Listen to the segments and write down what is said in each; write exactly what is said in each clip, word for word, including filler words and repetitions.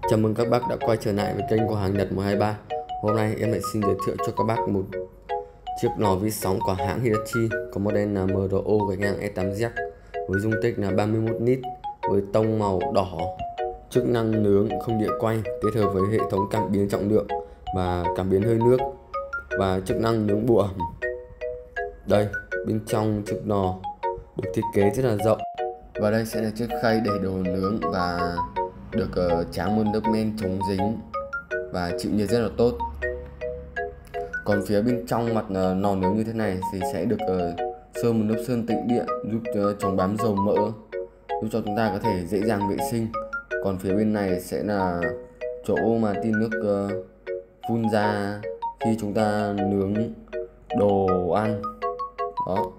Chào mừng các bác đã quay trở lại với kênh của hàng Nhật một hai ba. Hôm nay em lại xin giới thiệu cho các bác một chiếc lò vi sóng của hãng Hitachi có model là em rờ o gạch ngang E tám Z với dung tích là ba mươi mốt lít với tông màu đỏ, chức năng nướng không đĩa quay kết hợp với hệ thống cảm biến trọng lượng và cảm biến hơi nước và chức năng nướng bụi ẩm. Đây, bên trong chiếc lò được thiết kế rất là rộng, và đây sẽ là chiếc khay để đồ nướng và được uh, tráng một lớp men chống dính và chịu nhiệt rất là tốt. Còn phía bên trong mặt uh, lò nướng như thế này thì sẽ được uh, sơn một lớp sơn tĩnh điện giúp uh, chống bám dầu mỡ, giúp cho chúng ta có thể dễ dàng vệ sinh. Còn phía bên này sẽ là chỗ mà tin nước uh, phun ra khi chúng ta nướng đồ ăn đó.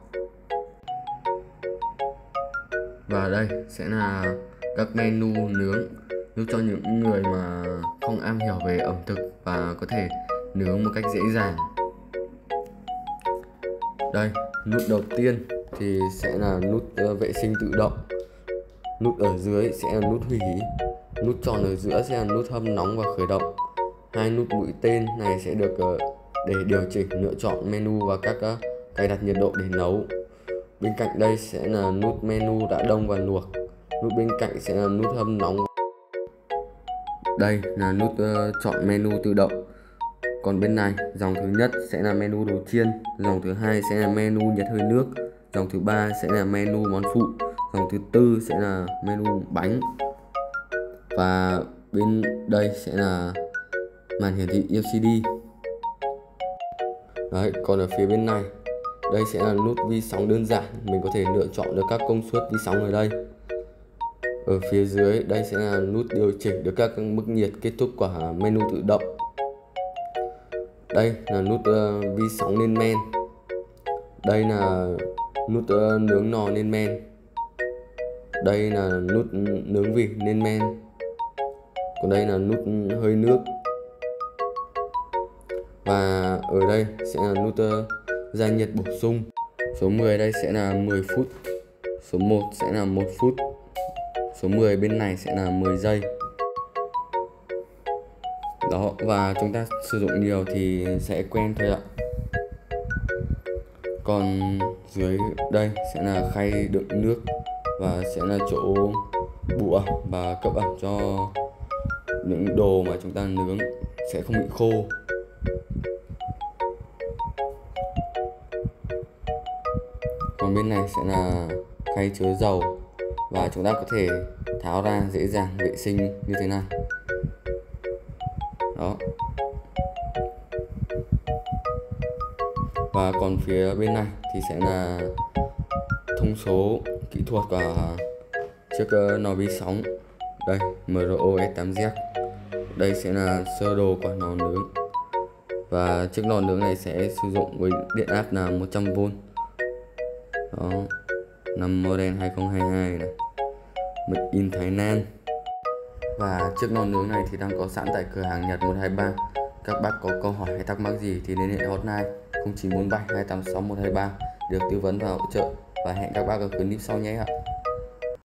Và đây sẽ là các menu nướng giúp cho những người mà không am hiểu về ẩm thực và có thể nướng một cách dễ dàng. Đây, nút đầu tiên thì sẽ là nút uh, vệ sinh tự động. Nút ở dưới sẽ là nút hủy. Nút tròn ở giữa sẽ là nút hâm nóng và khởi động. Hai nút mũi tên này sẽ được uh, để điều chỉnh lựa chọn menu và các uh, cài đặt nhiệt độ để nấu. Bên cạnh đây sẽ là nút menu đã đông và luộc. Nút bên cạnh sẽ là nút hâm nóng. Đây là nút uh, chọn menu tự động. Còn bên này, dòng thứ nhất sẽ là menu đồ chiên, dòng thứ hai sẽ là menu nhiệt hơi nước, dòng thứ ba sẽ là menu món phụ, dòng thứ tư sẽ là menu bánh. Và bên đây sẽ là màn hiển thị lờ xê đê. Đấy, còn ở phía bên này, đây sẽ là nút vi sóng đơn giản, mình có thể lựa chọn được các công suất vi sóng ở đây. Ở phía dưới đây sẽ là nút điều chỉnh được các mức nhiệt kết thúc của menu tự động. Đây là nút uh, vi sóng lên men. Đây là nút uh, nướng lò lên men. Đây là nút nướng vỉ lên men. Còn đây là nút hơi nước. Và ở đây sẽ là nút uh, gia nhiệt bổ sung. Số mười đây sẽ là mười phút. Số một sẽ là một phút. Số mười bên này sẽ là mười giây. Đó, và chúng ta sử dụng nhiều thì sẽ quen thôi ạ. Còn dưới đây sẽ là khay đựng nước và sẽ là chỗ bụ ẩm và cấp ẩm cho những đồ mà chúng ta nướng sẽ không bị khô. Còn bên này sẽ là khay chứa dầu và chúng ta có thể tháo ra dễ dàng vệ sinh như thế này. Đó. Và còn phía bên này thì sẽ là thông số kỹ thuật của chiếc lò vi sóng. Đây, em rờ o E tám Z. Đây sẽ là sơ đồ của lò nướng. Và chiếc lò nướng này sẽ sử dụng với điện áp là một trăm vôn. Đó, năm model hai không hai hai này, made in Thái Lan. Và chiếc lò nướng này thì đang có sẵn tại cửa hàng Nhật một hai ba. Các bác có câu hỏi hay thắc mắc gì thì liên hệ hotline không chín bốn bảy hai tám sáu một hai ba được tư vấn và hỗ trợ. Và hẹn các bác ở clip sau nhé ạ.